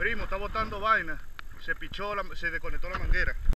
Primo, está botando vaina. Se pichó, se desconectó la manguera.